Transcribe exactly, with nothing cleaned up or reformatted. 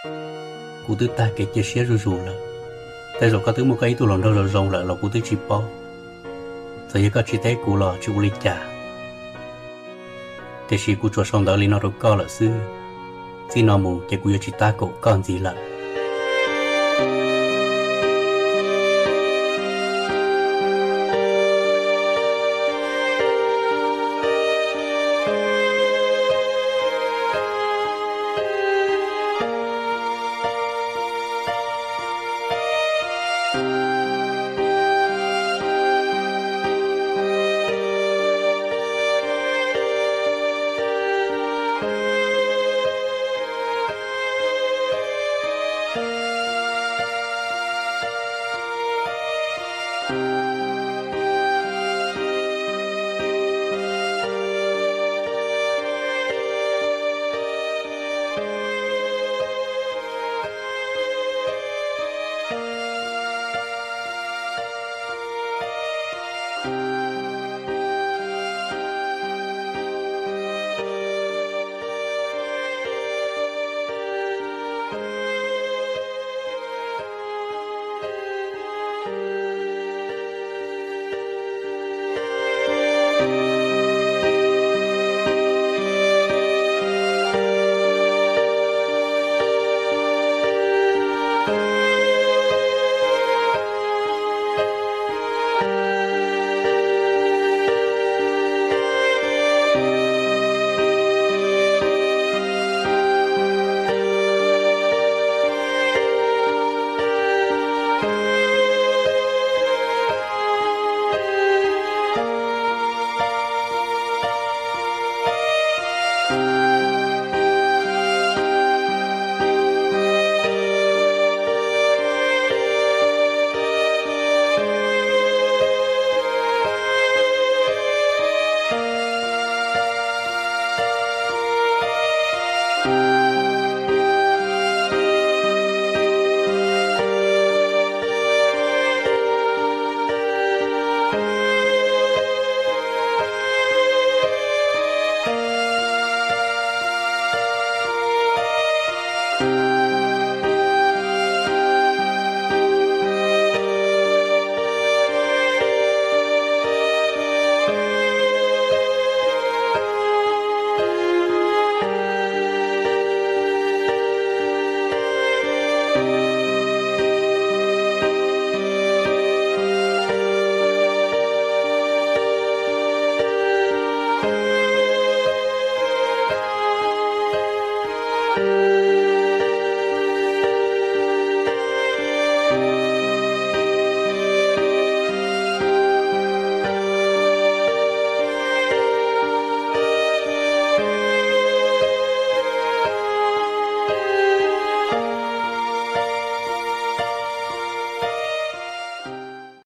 cú tư ta cái chia sẻ rồi rồi là tại rồi có thứ một cái tụ lòng đâu rồi rong lại là cú tư chỉ bao rồi có chỉ thấy cú là chú lý trả thế thì cú cho xong đó lý nó đâu có là xưa xin nó mù cái cú chỉ ta cậu còn gì là Thank you.